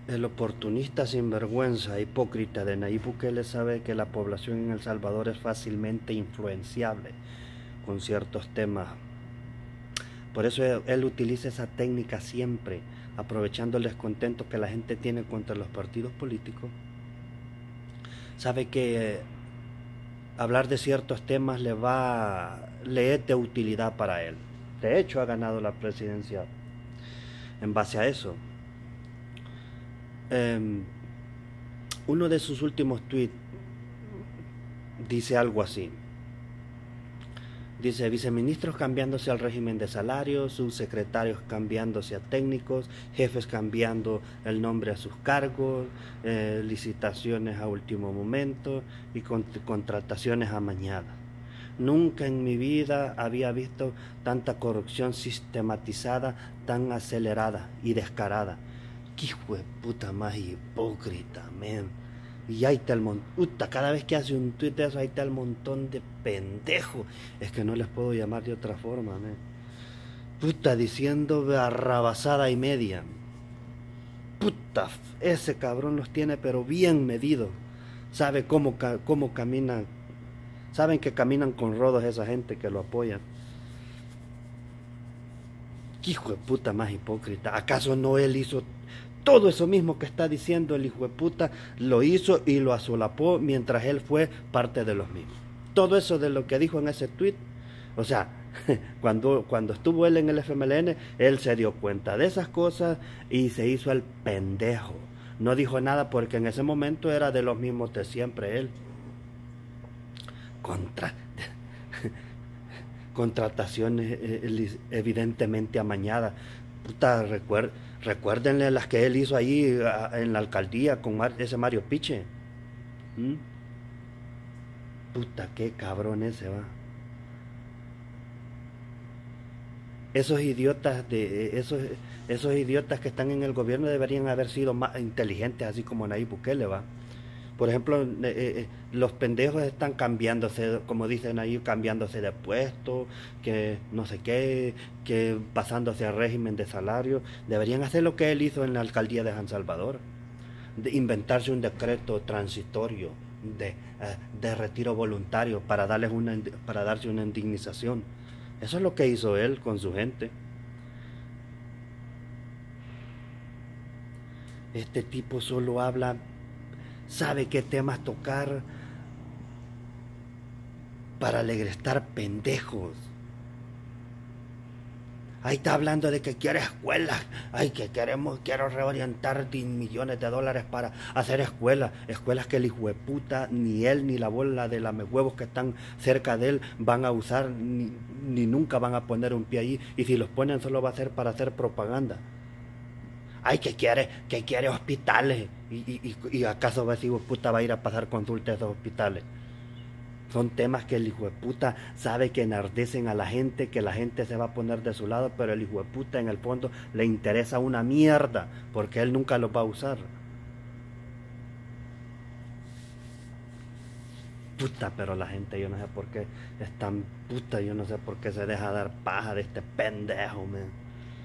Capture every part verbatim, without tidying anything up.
El oportunista sinvergüenza, hipócrita de Nayib Bukele sabe que la población en El Salvador es fácilmente influenciable con ciertos temas. Por eso él, él utiliza esa técnica siempre, aprovechando el descontento que la gente tiene contra los partidos políticos. Sabe que eh, hablar de ciertos temas le va, le es de utilidad para él. De hecho, ha ganado la presidencia en base a eso. Eh, uno de sus últimos tweets dice algo así. Dice, viceministros cambiándose al régimen de salarios, subsecretarios cambiándose a técnicos, jefes cambiando el nombre a sus cargos, eh, licitaciones a último momento y cont contrataciones amañadas. Nunca en mi vida había visto tanta corrupción sistematizada, tan acelerada y descarada. ¡Qué hijo de puta más hipócrita, man! Y ahí está el montón, puta, cada vez que hace un tweet de eso, ahí está el montón de pendejos. Es que no les puedo llamar de otra forma, man. Puta, diciendo barrabasada y media. Puta, ese cabrón los tiene pero bien medidos. Sabe cómo, cómo caminan. Saben que caminan con rodos esa gente que lo apoya. ¿Qué hijo de puta más hipócrita? ¿Acaso no él hizo todo eso mismo que está diciendo el hijo de puta? Lo hizo y lo asolapó mientras él fue parte de los mismos. Todo eso de lo que dijo en ese tweet, o sea, cuando, cuando estuvo él en el F M L N, él se dio cuenta de esas cosas y se hizo el pendejo. No dijo nada porque en ese momento era de los mismos de siempre él. Contra... contrataciones evidentemente amañadas. Puta, recuer, recuérdenle las que él hizo ahí en la alcaldía con Mar, ese Mario Piche. ¿Mm? Puta, qué cabrón ese va. Esos idiotas de esos esos idiotas que están en el gobierno deberían haber sido más inteligentes, así como Nayib Bukele va. Por ejemplo, eh, eh, los pendejos están cambiándose, como dicen ahí, cambiándose de puesto, que no sé qué, que pasándose al régimen de salario. Deberían hacer lo que él hizo en la alcaldía de San Salvador, de inventarse un decreto transitorio de, eh, de retiro voluntario para, darles una, para darse una indemnización. Eso es lo que hizo él con su gente. Este tipo solo habla, sabe qué temas tocar para alegrestar pendejos. Ahí está hablando de que quiere escuelas. Ay, que queremos, quiero reorientar millones de dólares para hacer escuelas. Escuelas que el hijo de puta, ni él, ni la bola de lamehuevos que están cerca de él van a usar, ni, ni nunca van a poner un pie ahí. Y si los ponen solo va a ser para hacer propaganda. Ay, que quiere, que quiere hospitales. Y, y, y acaso va a decir, puta, va a ir a pasar consulta a esos hospitales. Son temas que el hijo de puta sabe que enardecen a la gente, que la gente se va a poner de su lado, pero el hijo de puta en el fondo le interesa una mierda, porque él nunca los va a usar. Puta, pero la gente, yo no sé por qué es tan puta, yo no sé por qué se deja dar paja de este pendejo, man.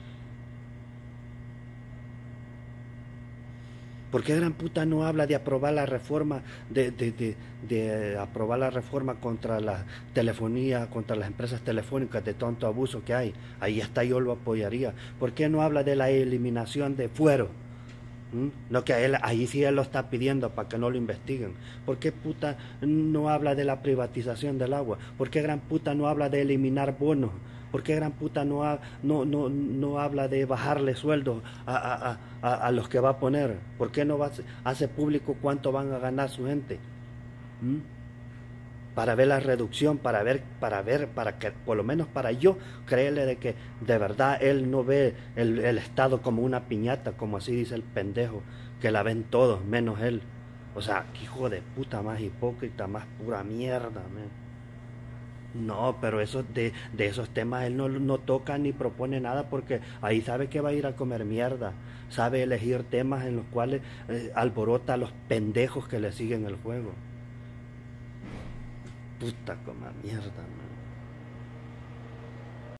¿Por qué gran puta no habla de aprobar la reforma, de, de, de, de aprobar la reforma contra la telefonía, contra las empresas telefónicas, de tanto abuso que hay? Ahí hasta yo lo apoyaría. ¿Por qué no habla de la eliminación de fuero? ¿Mm? No, que él, ahí sí él lo está pidiendo para que no lo investiguen. ¿Por qué puta no habla de la privatización del agua? ¿Por qué gran puta no habla de eliminar bonos? ¿Por qué gran puta no, ha, no, no, no habla de bajarle sueldos a, a, a, a, los que va a poner? ¿Por qué no va, hace público cuánto van a ganar su gente? ¿Mm? Para ver la reducción, para ver, para ver, para que, por lo menos para yo, creerle de que de verdad él no ve el, el Estado como una piñata, como así dice el pendejo, que la ven todos, menos él. O sea, qué hijo de puta más hipócrita, más pura mierda, man. No, pero eso de, de esos temas él no, no toca ni propone nada porque ahí sabe que va a ir a comer mierda. Sabe elegir temas en los cuales eh, alborota a los pendejos que le siguen el juego. Puta como mierda, man.